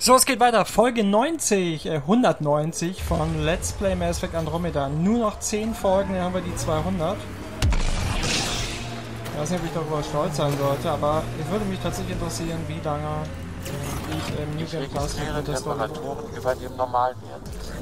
So, es geht weiter. Folge 190 von Let's Play Mass Effect Andromeda. Nur noch 10 Folgen, dann haben wir die 200. Ich weiß nicht, ob ich darüber stolz sein sollte, aber es würde mich tatsächlich interessieren, wie lange ich im New Game Plus mit der Temperaturen über dem Normalwert.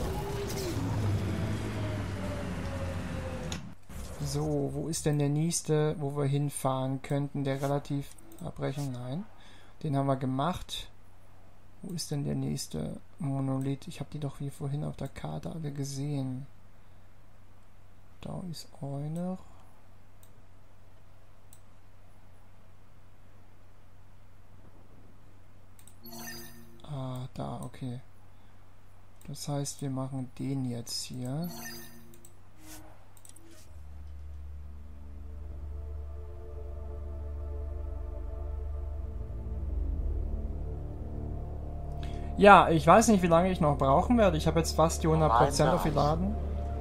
So, wo ist denn der nächste, wo wir hinfahren könnten, der relativ abbrechen? Nein, den haben wir gemacht. Wo ist denn der nächste Monolith? Ich habe die doch wie vorhin auf der Karte alle gesehen. Da ist einer. Ah, da, okay. Das heißt, wir machen den jetzt hier. Ja, ich weiß nicht, wie lange ich noch brauchen werde. Ich habe jetzt fast die 100% aufgeladen.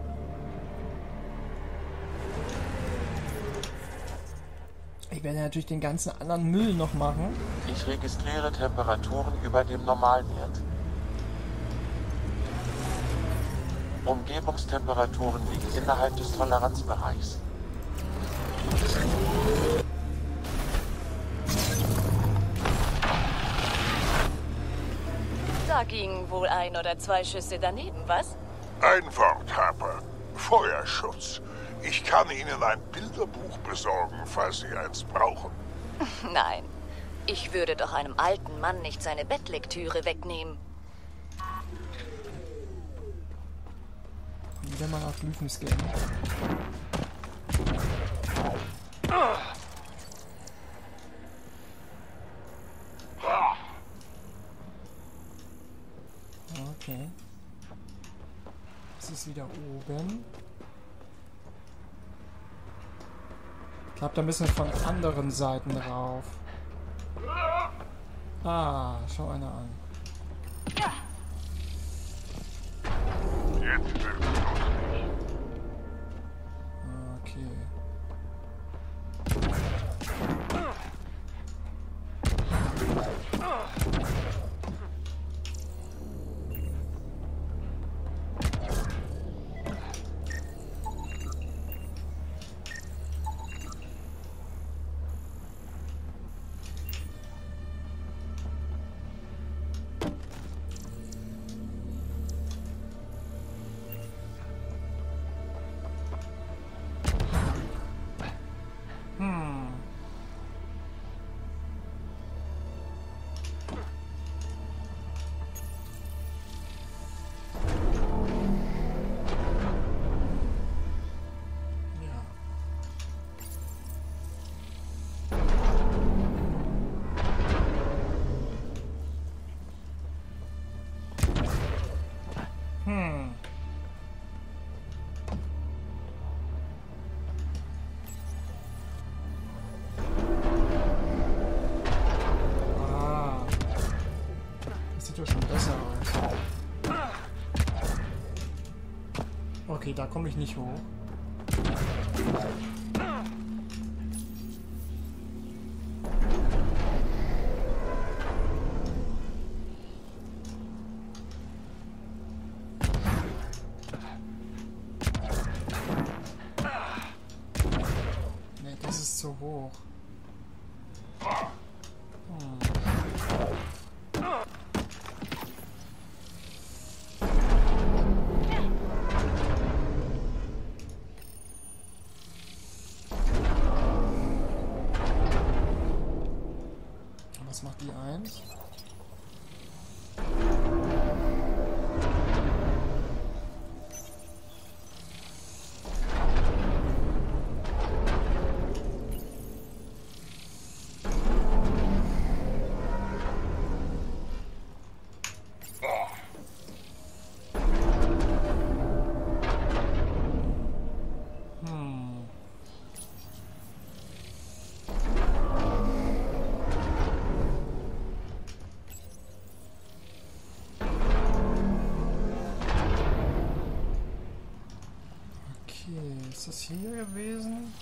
Ich werde natürlich den ganzen anderen Müll noch machen. Ich registriere Temperaturen über dem Normalwert. Umgebungstemperaturen liegen innerhalb des Toleranzbereichs. Da gingen wohl 1 oder 2 Schüsse daneben, was? Ein Wort, Harper. Feuerschutz. Ich kann Ihnen ein Bilderbuch besorgen, falls Sie eins brauchen. Nein, ich würde doch einem alten Mann nicht seine Bettlektüre wegnehmen. Wieder mal auf Glyphen scannen. Okay. Es ist wieder oben. Klappt ein bisschen von anderen Seiten drauf. Ah, schau einer an. Jetzt wird es lustig. Okay. Schon besser aus. Okay, da komme ich nicht hoch. Nee, das ist zu hoch. Was macht die 1? Ist das hier gewesen?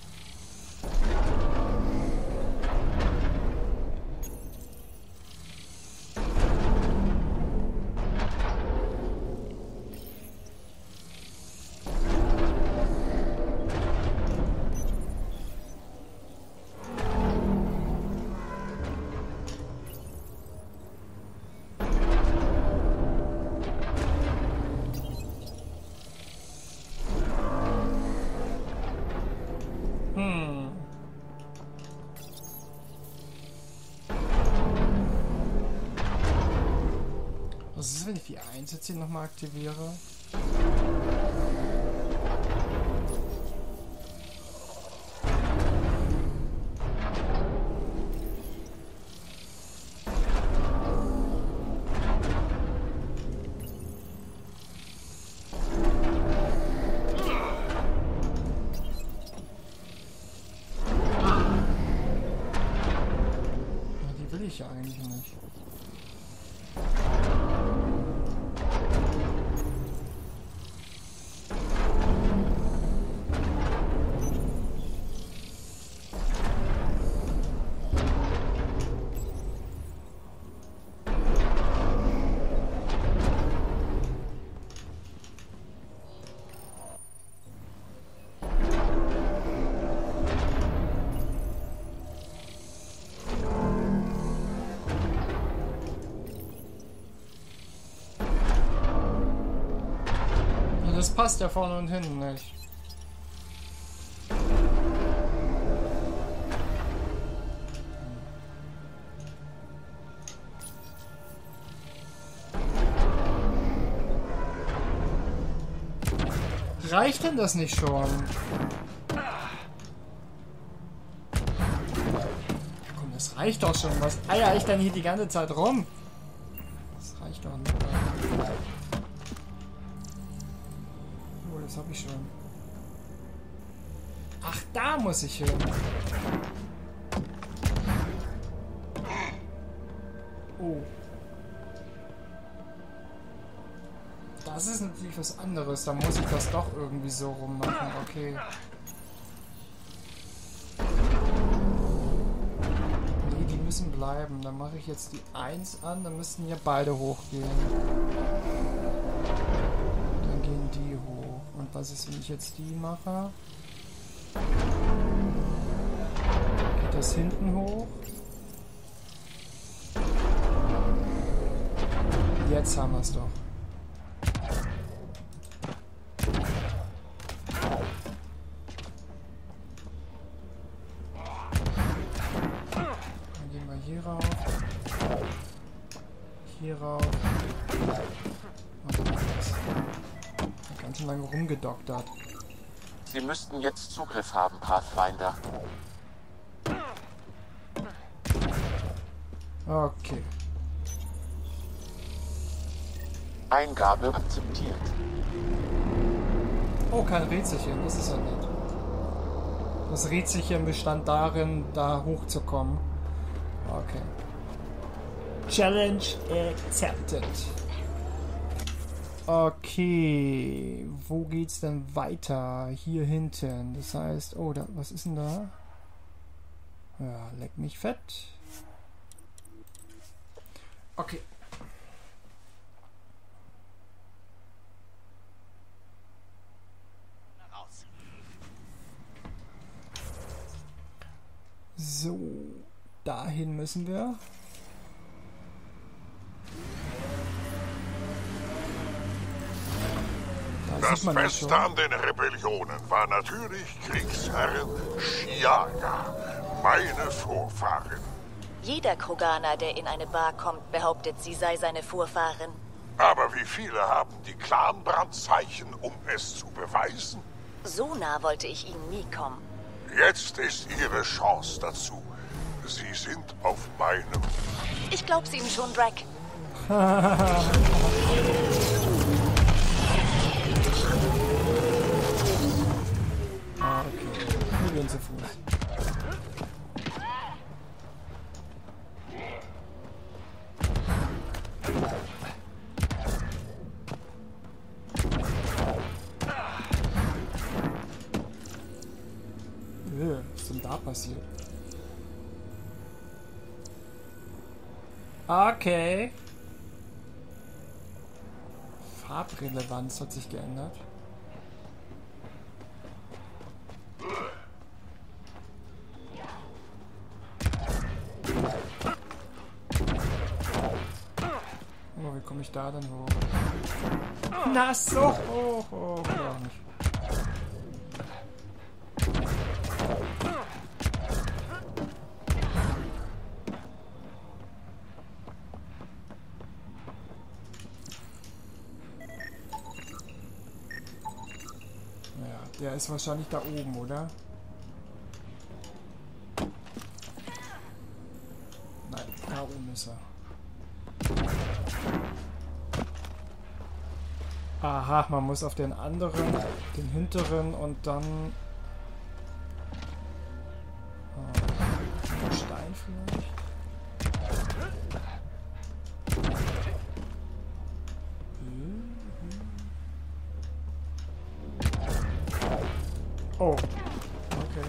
Was ist, wenn ich die 1 jetzt hier nochmal aktiviere? Ja, eigentlich nicht. Das passt ja vorne und hinten nicht. Reicht denn das nicht schon? Komm, das reicht doch schon. Was eier ich denn hier die ganze Zeit rum? Das reicht doch nicht. Das habe ich schon. Ach, da muss ich hin. Oh. Das ist natürlich was anderes. Da muss ich das doch irgendwie so rummachen. Okay. Nee, die müssen bleiben. Dann mache ich jetzt die 1 an. Dann müssten ja beide hochgehen. Dann gehen die hoch. Und was ist, wenn ich jetzt die mache? Geht das hinten hoch? Jetzt haben wir es doch. Dann gehen wir hier rauf. Hier rauf. Und dann das. Ganz schön lange rumgedoktert. Sie müssten jetzt Zugriff haben, Pathfinder. Okay. Eingabe akzeptiert. Oh, kein Rätselchen, das ist ja nett. Das Rätselchen bestand darin, da hochzukommen. Okay. Challenge accepted. Okay, wo geht's denn weiter? Hier hinten. Das heißt, oh, da, was ist denn da? Ja, leck mich fett. Okay. So, dahin müssen wir. Das Beste an den Rebellionen war natürlich Kriegsherrin Shiaga, meine Vorfahrin. Jeder Kroganer, der in eine Bar kommt, behauptet, sie sei seine Vorfahren. Aber wie viele haben die Clanbrandzeichen, um es zu beweisen? So nah wollte ich ihnen nie kommen. Jetzt ist ihre Chance dazu. Sie sind auf meinem... Ich glaub's Ihnen schon, Drack. Okay, wir gehen zu Fuß. Was ist denn da passiert? Okay. Farbrelevanz hat sich geändert. Oh, wie komme ich da denn hoch? Na, so hoch, hoch, auch nicht. Der ist wahrscheinlich da oben, oder? Nein, da oben ist er. Aha, man muss auf den anderen, den hinteren und dann... Stein vielleicht? Oh, okay.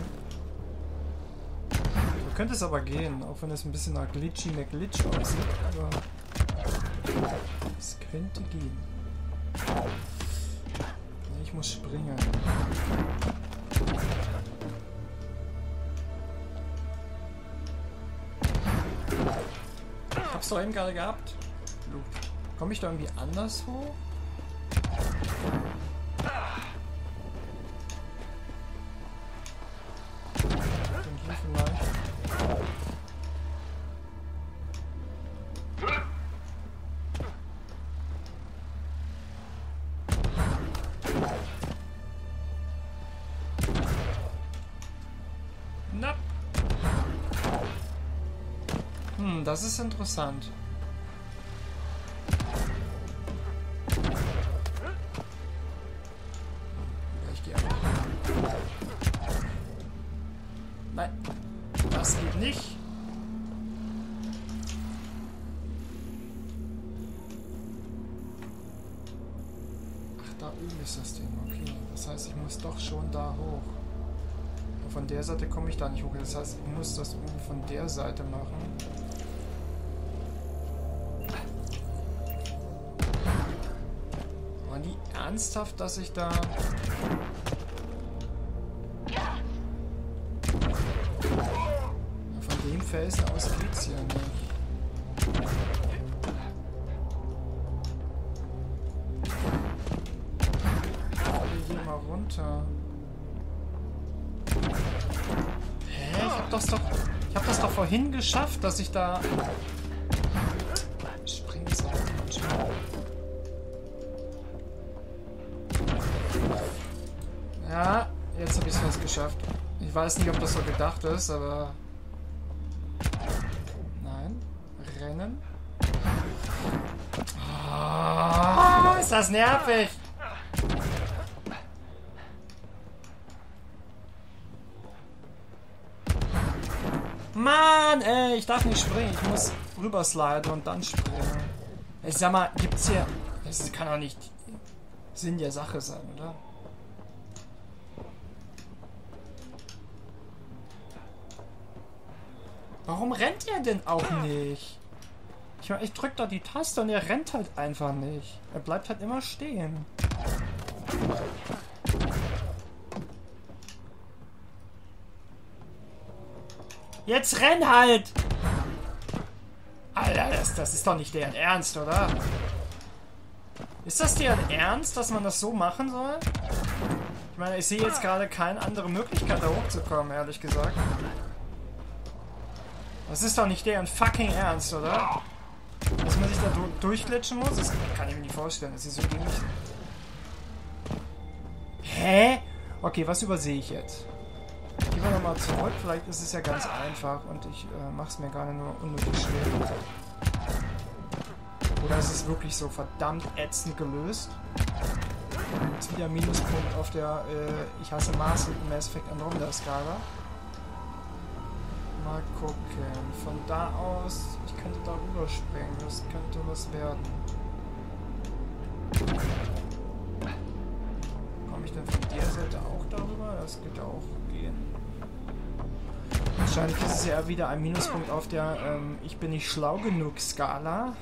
So könnte es aber gehen, auch wenn es ein bisschen nach Glitchy McGlitch aussieht, aber es könnte gehen. Ich muss springen. Ich hab's doch eben gerade gehabt. Komme ich da irgendwie anders hoch? Das ist interessant. Ich gehe einfach. Nein, das geht nicht. Ach, da oben ist das Ding. Okay, das heißt, ich muss doch schon da hoch. Von der Seite komme ich da nicht hoch. Das heißt, ich muss das irgendwie von der Seite machen. Ernsthaft, dass ich da... Von dem Felsen aus geht's ja nicht. Ich geh mal runter. Hä? Ich hab das doch vorhin geschafft, dass ich da... Spring ist auch manchmal. Ja, jetzt habe ich es fast geschafft. Ich weiß nicht, ob das so gedacht ist, aber... Nein. Rennen. Oh, ist das nervig! Mann, ey, ich darf nicht springen. Ich muss rübersliden und dann springen. Ich sag mal, gibt's hier... Das kann doch nicht Sinn der Sache sein, oder? Warum rennt er denn auch nicht? Ich meine, ich drück da die Taste und er rennt halt einfach nicht. Er bleibt halt immer stehen. Jetzt renn halt! Alter, das ist doch nicht deren Ernst, oder? Ist das deren Ernst, dass man das so machen soll? Ich meine, ich sehe jetzt gerade keine andere Möglichkeit, da hochzukommen, ehrlich gesagt. Das ist doch nicht deren fucking Ernst, oder? Dass man sich da durchglitschen muss? Das kann ich mir nicht vorstellen. Das ist so dämlich. Hä? Okay, was übersehe ich jetzt? Gehen wir nochmal zurück. Vielleicht ist es ja ganz einfach und ich mache es mir gar nicht nur unnötig schwer. Oder ist es wirklich so verdammt ätzend gelöst? Jetzt wieder ein Minuspunkt auf der ich hasse Mass Effect Andromeda Skala. Mal gucken. Von da aus, ich könnte da rüberspringen. Das könnte was werden. Komme ich denn von der Seite auch darüber? Das könnte auch gehen. Wahrscheinlich ist es ja wieder ein Minuspunkt auf der ich bin nicht schlau genug Skala.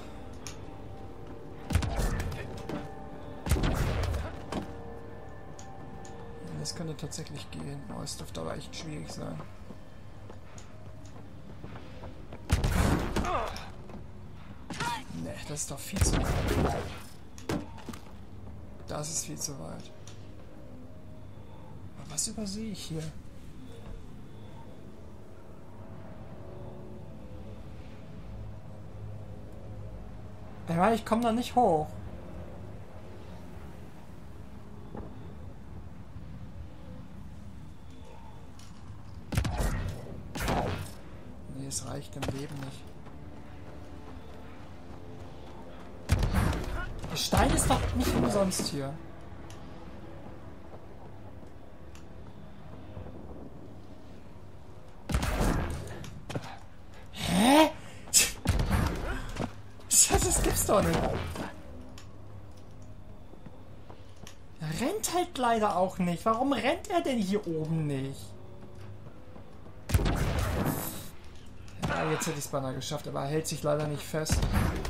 Das könnte tatsächlich gehen. Oh, es dürfte aber echt schwierig sein. Ne, das ist doch viel zu weit. Das ist viel zu weit. Aber was übersehe ich hier? Ja, ich komme da nicht hoch. im Leben nicht. Der Stein ist doch nicht umsonst hier. Hä? Das gibt's doch nicht. Er rennt halt leider auch nicht. Warum rennt er denn hier oben nicht? Ja, jetzt hätte ich es beinahe geschafft, aber er hält sich leider nicht fest.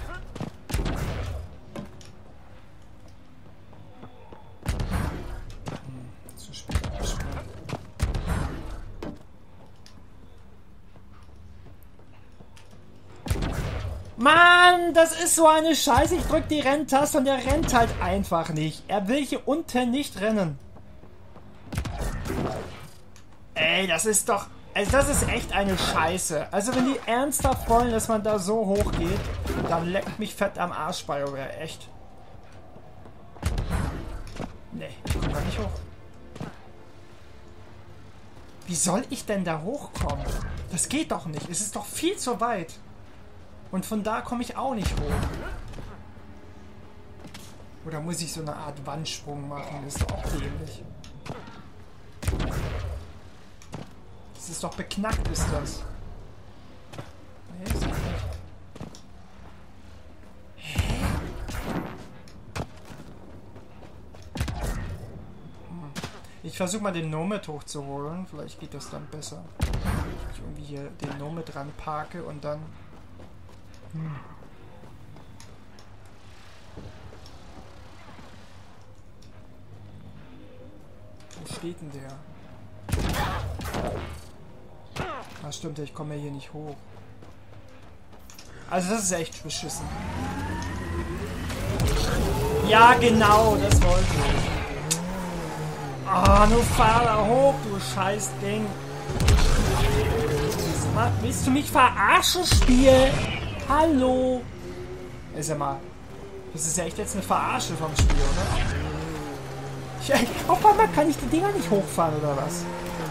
Zu spät abgesprungen. Mann, das ist so eine Scheiße. Ich drück die Renntaste und er rennt halt einfach nicht. Er will hier unten nicht rennen. Ey, das ist doch... Also das ist echt eine Scheiße. Also wenn die ernsthaft wollen, dass man da so hoch geht, dann leckt mich fett am Arsch, BioWare. Echt. Nee, ich komm da nicht hoch. Wie soll ich denn da hochkommen? Das geht doch nicht. Es ist doch viel zu weit. Und von da komme ich auch nicht hoch. Oder muss ich so eine Art Wandsprung machen? Das ist doch auch dämlich. Das ist doch beknackt, ist das. Nee, ist nicht. Hä? Ich versuche mal den Nomad hochzuholen. Vielleicht geht das dann besser. Ich irgendwie hier den Nomad dran parke und dann... Wo steht denn der? Ah, stimmt, ich komme ja hier nicht hoch. Also das ist echt beschissen. Ja, genau, das wollte ich. Ah, nur fahr da hoch, du scheiß Ding. Willst du mich verarschen, Spiel? Hallo? Ist ja mal. Das ist ja echt jetzt eine Verarsche vom Spiel, oder? Auf einmal kann ich die Dinger nicht hochfahren, oder was?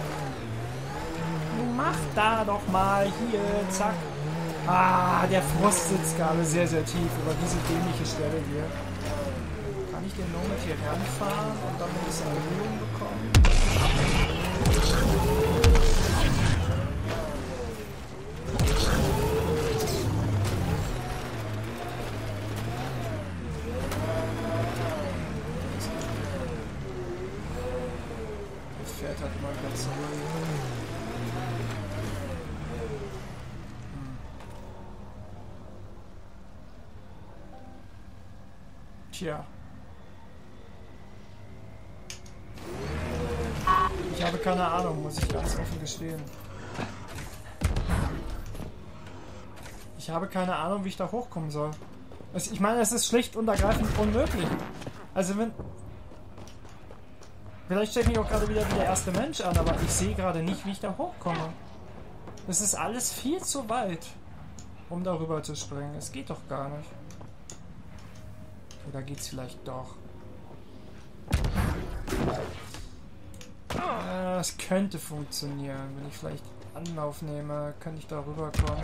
Mach da doch mal. Hier, zack. Ah, der Frost sitzt gerade sehr, sehr tief über diese dämliche Stelle hier. Kann ich den Nomad hier ranfahren und dann ein bisschen Erhöhung bekommen? Das fährt halt immer ganz so. Tja. Ich habe keine Ahnung, muss ich ganz offen gestehen. Ich habe keine Ahnung, wie ich da hochkommen soll. Also ich meine, es ist schlicht und ergreifend unmöglich. Also wenn... Vielleicht stelle ich mich auch gerade wieder wie der erste Mensch an, aber ich sehe gerade nicht, wie ich da hochkomme. Es ist alles viel zu weit, um darüber zu springen. Es geht doch gar nicht. Oder geht's vielleicht doch? Es könnte funktionieren. Wenn ich vielleicht Anlauf nehme, könnte ich da rüberkommen.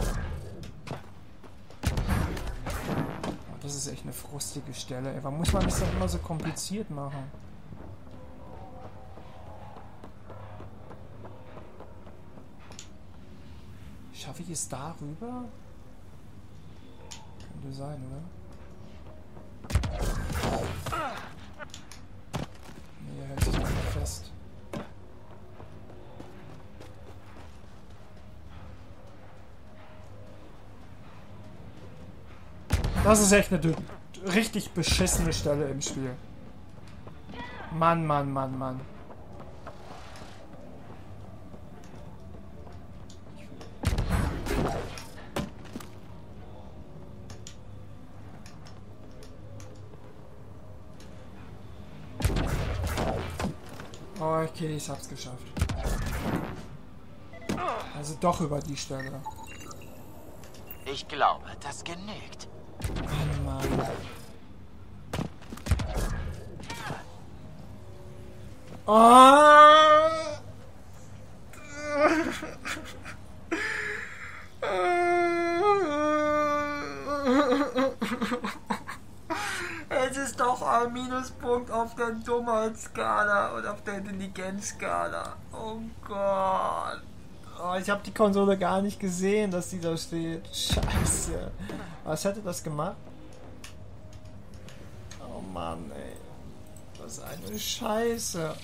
Oh, das ist echt eine frustige Stelle. Ey, warum muss man das dann immer so kompliziert machen? Schaffe ich es da rüber? Könnte sein, oder? Nee, er hält sich doch nicht fest. Das ist echt eine richtig beschissene Stelle im Spiel. Mann, Mann, Mann, Mann. Okay, ich hab's geschafft. Also doch über die Stelle. Ich glaube, das genügt. Mann, Mann. Oh! Es ist doch ein Minuspunkt auf der Dummheitsskala und auf der Intelligenzskala. Oh Gott. Oh, ich habe die Konsole gar nicht gesehen, dass die da steht. Scheiße. Was hätte das gemacht? Oh Mann, ey. Was eine Scheiße.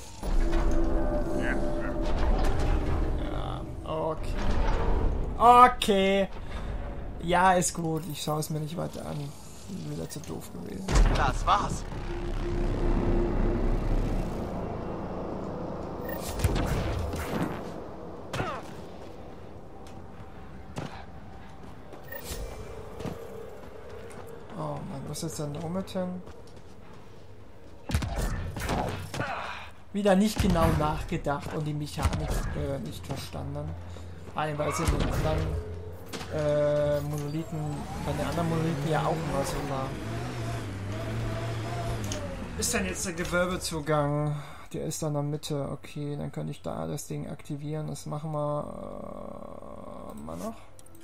Ja, okay. Okay. Ja, ist gut. Ich schaue es mir nicht weiter an. Bin wieder zu doof gewesen. Das war's. Oh Mann, was ist denn damit hin? Wieder nicht genau nachgedacht und die Mechanik nicht verstanden. Weil es in den anderen Monolithen, bei den anderen Monolithen ja auch immer so war. Ist dann jetzt der Gewölbezugang? Der ist dann in der Mitte. Okay, dann kann ich da das Ding aktivieren. Das machen wir mal noch.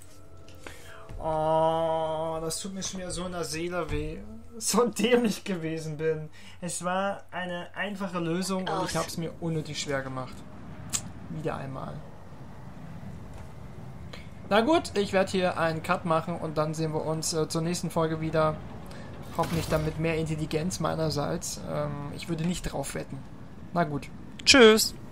Oh, das tut mir schon wieder so in der Seele weh. So dämlich gewesen bin. Es war eine einfache Lösung und ich habe es mir unnötig schwer gemacht. Wieder einmal. Na gut, ich werde hier einen Cut machen und dann sehen wir uns zur nächsten Folge wieder. Hoffentlich dann mit mehr Intelligenz meinerseits. Ich würde nicht drauf wetten. Na gut. Tschüss.